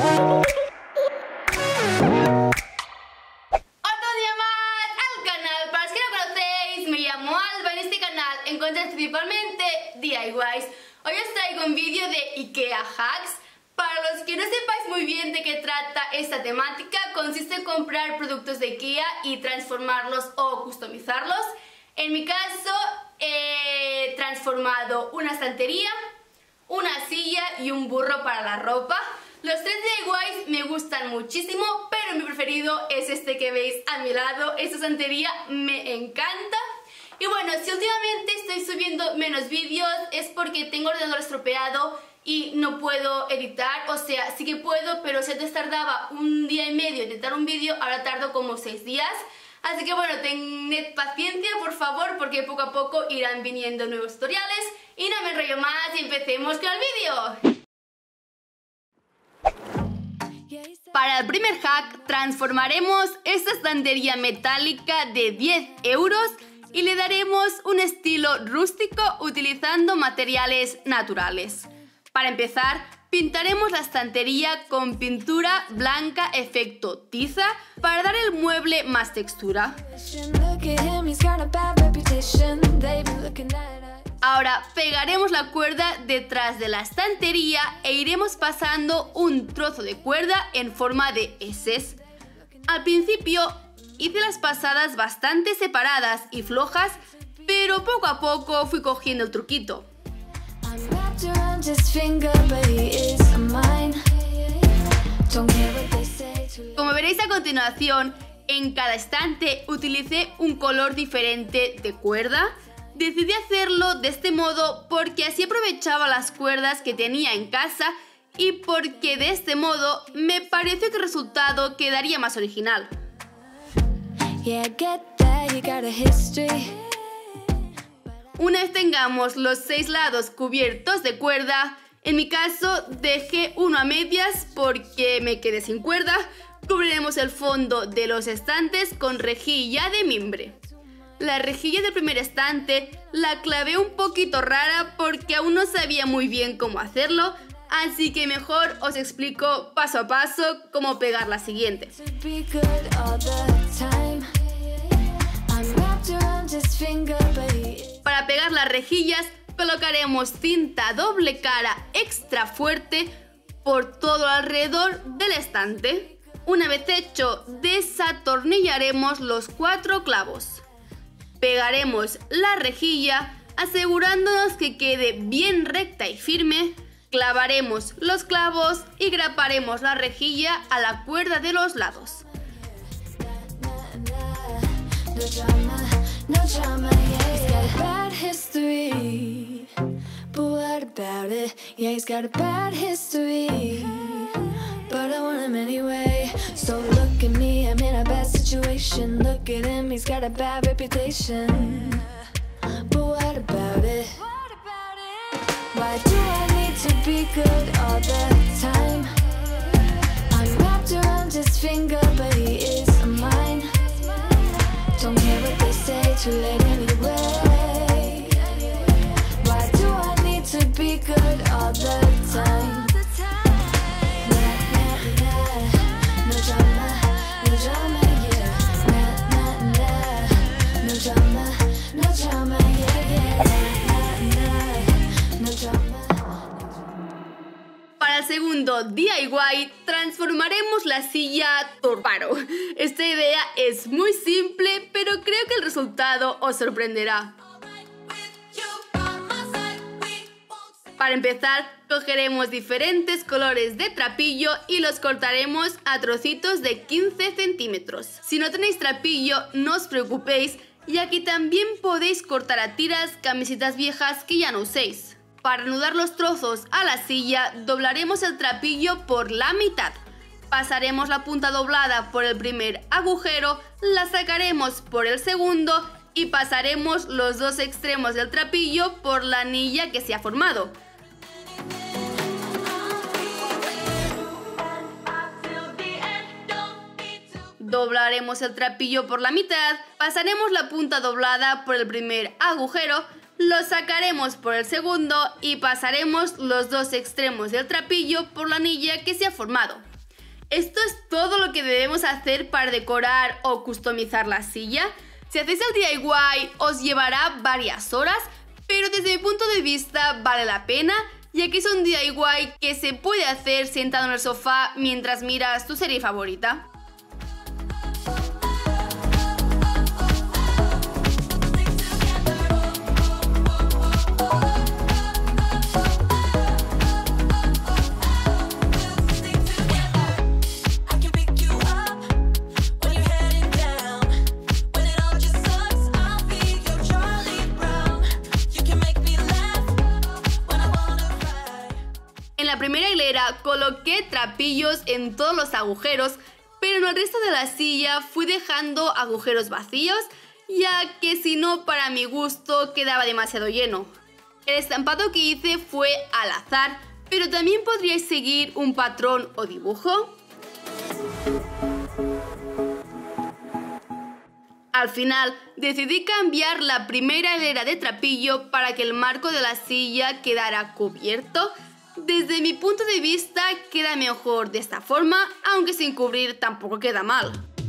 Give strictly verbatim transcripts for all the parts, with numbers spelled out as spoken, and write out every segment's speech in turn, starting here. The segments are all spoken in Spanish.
día más al canal. Para los que no conocéis, me llamo Alba. En este canal encontráis principalmente D I Ys. Hoy os traigo un vídeo de IKEA Hacks. Para los que no sepáis muy bien de qué trata esta temática, consiste en comprar productos de IKEA y transformarlos o customizarlos. En mi caso, he transformado una estantería, una silla y un burro para la ropa. Los tres D I Ys me gustan muchísimo, pero mi preferido es este que veis a mi lado. Esta estantería me encanta. Y bueno, si últimamente estoy subiendo menos vídeos es porque tengo el ordenador estropeado y no puedo editar. O sea, sí que puedo, pero si antes tardaba un día y medio en editar un vídeo, ahora tardo como seis días. Así que bueno, tened paciencia por favor, porque poco a poco irán viniendo nuevos tutoriales. Y no me enrollo más y empecemos con el vídeo. Para el primer hack transformaremos esta estantería metálica de diez euros y le daremos un estilo rústico utilizando materiales naturales. Para empezar, pintaremos la estantería con pintura blanca efecto tiza para dar al mueble más textura. Ahora pegaremos la cuerda detrás de la estantería e iremos pasando un trozo de cuerda en forma de eses. Al principio hice las pasadas bastante separadas y flojas, pero poco a poco fui cogiendo el truquito. Como veréis a continuación, en cada estante utilicé un color diferente de cuerda. Decidí hacerlo de este modo porque así aprovechaba las cuerdas que tenía en casa y porque de este modo me pareció que el resultado quedaría más original. Una vez tengamos los seis lados cubiertos de cuerda, en mi caso dejé uno a medias porque me quedé sin cuerda, cubriremos el fondo de los estantes con rejilla de mimbre. La rejilla del primer estante la clavé un poquito rara porque aún no sabía muy bien cómo hacerlo, así que mejor os explico paso a paso cómo pegar la siguiente. Para pegar las rejillas colocaremos cinta doble cara extra fuerte por todo alrededor del estante. Una vez hecho, desatornillaremos los cuatro clavos. Pegaremos la rejilla asegurándonos que quede bien recta y firme. Clavaremos los clavos y graparemos la rejilla a la cuerda de los lados. So look at me, I'm in a bad situation. Look at him, he's got a bad reputation. But what about it? Why do I need to be good all the time? I'm wrapped around his finger, but he is mine. Don't care what they say, too late anyway. Why do I need to be good all the time? Para el segundo D I Y transformaremos la silla Torparo. Esta idea es muy simple, pero creo que el resultado os sorprenderá. Para empezar, cogeremos diferentes colores de trapillo y los cortaremos a trocitos de quince centímetros. Si no tenéis trapillo, no os preocupéis, y aquí también podéis cortar a tiras camisetas viejas que ya no uséis. Para anudar los trozos a la silla, doblaremos el trapillo por la mitad. Pasaremos la punta doblada por el primer agujero, la sacaremos por el segundo y pasaremos los dos extremos del trapillo por la anilla que se ha formado. Doblaremos el trapillo por la mitad, pasaremos la punta doblada por el primer agujero, lo sacaremos por el segundo y pasaremos los dos extremos del trapillo por la anilla que se ha formado. Esto es todo lo que debemos hacer para decorar o customizar la silla. Si hacéis el D I Y os llevará varias horas, pero desde mi punto de vista vale la pena, ya que es un D I Y que se puede hacer sentado en el sofá mientras miras tu serie favorita. En la primera hilera coloqué trapillos en todos los agujeros, pero en el resto de la silla fui dejando agujeros vacíos, ya que si no, para mi gusto, quedaba demasiado lleno. El estampado que hice fue al azar, pero también podríais seguir un patrón o dibujo. Al final decidí cambiar la primera hilera de trapillo para que el marco de la silla quedara cubierto. Desde mi punto de vista queda mejor de esta forma, aunque sin cubrir tampoco queda mal.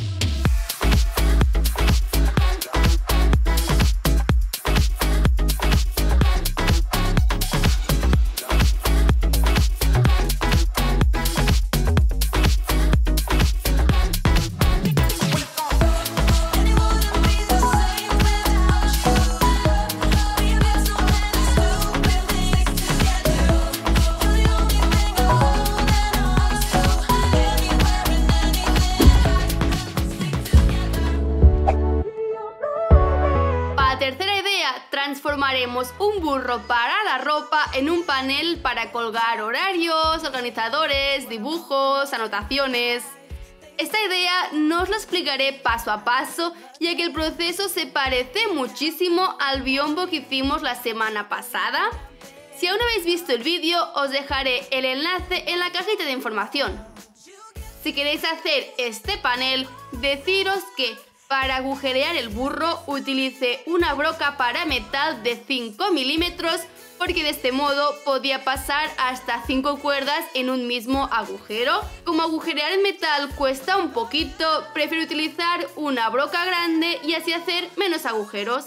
Transformaremos un burro para la ropa en un panel para colgar horarios, organizadores, dibujos, anotaciones. Esta idea no os la explicaré paso a paso, ya que el proceso se parece muchísimo al biombo que hicimos la semana pasada. Si aún no habéis visto el vídeo, os dejaré el enlace en la cajita de información. Si queréis hacer este panel, deciros que para agujerear el burro utilice una broca para metal de cinco milímetros, porque de este modo podía pasar hasta cinco cuerdas en un mismo agujero. Como agujerear el metal cuesta un poquito, prefiero utilizar una broca grande y así hacer menos agujeros.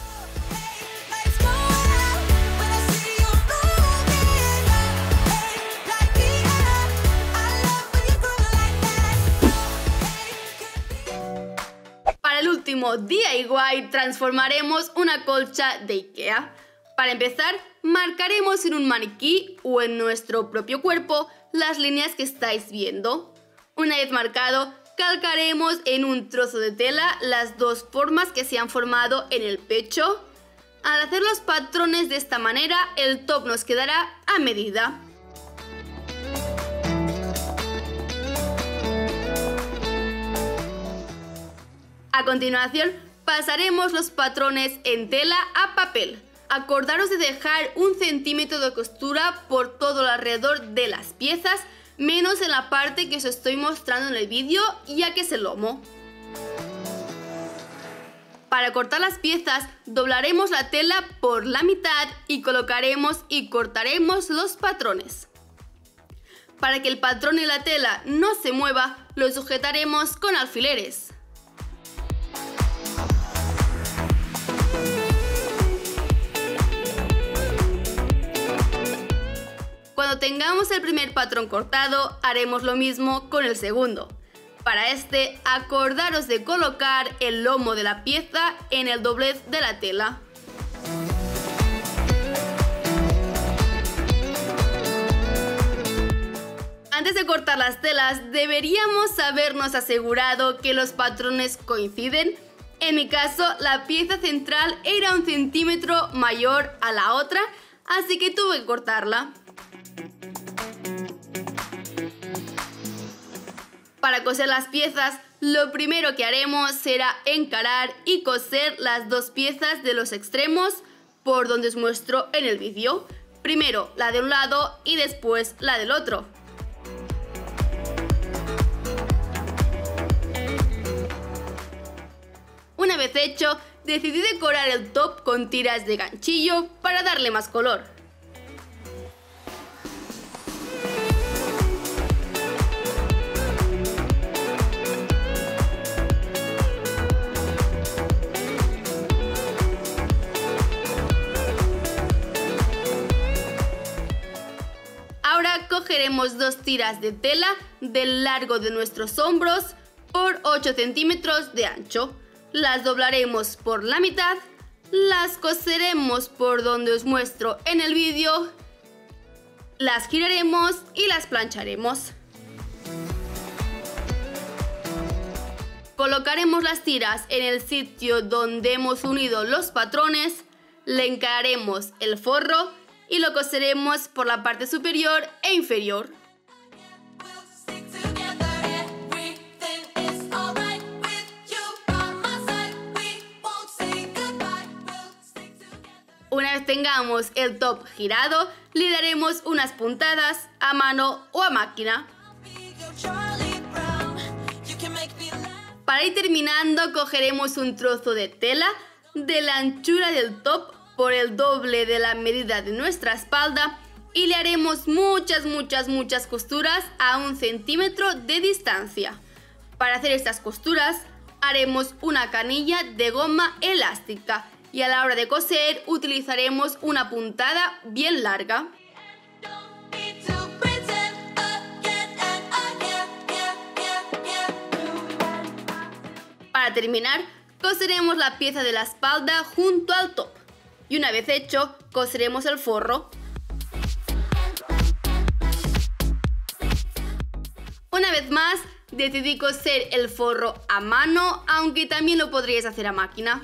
Para el último D I Y transformaremos una colcha de IKEA. Para empezar, marcaremos en un maniquí o en nuestro propio cuerpo las líneas que estáis viendo. Una vez marcado, calcaremos en un trozo de tela las dos formas que se han formado en el pecho. Al hacer los patrones de esta manera, el top nos quedará a medida. A continuación, pasaremos los patrones en tela a papel. Acordaros de dejar un centímetro de costura por todo el alrededor de las piezas, menos en la parte que os estoy mostrando en el vídeo, ya que es el lomo. Para cortar las piezas, doblaremos la tela por la mitad y colocaremos y cortaremos los patrones. Para que el patrón y la tela no se mueva, lo sujetaremos con alfileres. Cuando tengamos el primer patrón cortado, haremos lo mismo con el segundo. Para este, acordaros de colocar el lomo de la pieza en el doblez de la tela. Antes de cortar las telas, deberíamos habernos asegurado que los patrones coinciden. En mi caso, la pieza central era un centímetro mayor a la otra, así que tuve que cortarla. Para coser las piezas, lo primero que haremos será encarar y coser las dos piezas de los extremos por donde os muestro en el vídeo. Primero la de un lado y después la del otro. Una vez hecho, decidí decorar el top con tiras de ganchillo para darle más color. cogeremos dos tiras de tela del largo de nuestros hombros por ocho centímetros de ancho. Las doblaremos por la mitad, las coseremos por donde os muestro en el vídeo, las giraremos y las plancharemos. Colocaremos las tiras en el sitio donde hemos unido los patrones, le encararemos el forro y lo coseremos por la parte superior e inferior. Una vez tengamos el top girado, le daremos unas puntadas a mano o a máquina. Para ir terminando, cogeremos un trozo de tela de la anchura del top por el doble de la medida de nuestra espalda y le haremos muchas, muchas, muchas costuras a un centímetro de distancia. Para hacer estas costuras, haremos una canilla de goma elástica y a la hora de coser utilizaremos una puntada bien larga. Para terminar, coseremos la pieza de la espalda junto al top y una vez hecho, coseremos el forro. Una vez más, decidí coser el forro a mano, aunque también lo podríais hacer a máquina.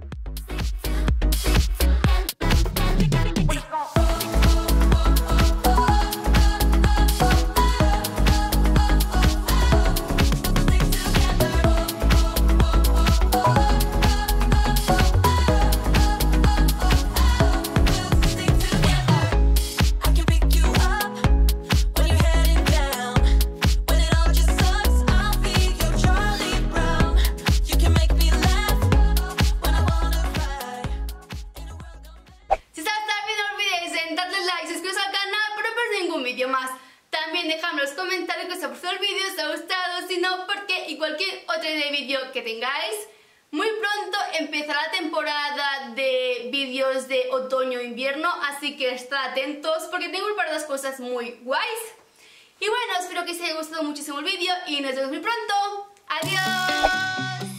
Más. También dejadme en los comentarios que os ha gustado el vídeo, si os ha gustado, si no, por qué y cualquier otro de vídeo que tengáis. Muy pronto empezará la temporada de vídeos de otoño-invierno, así que estad atentos porque tengo preparadas cosas muy guays. Y bueno, espero que os haya gustado muchísimo el vídeo y nos vemos muy pronto. ¡Adiós!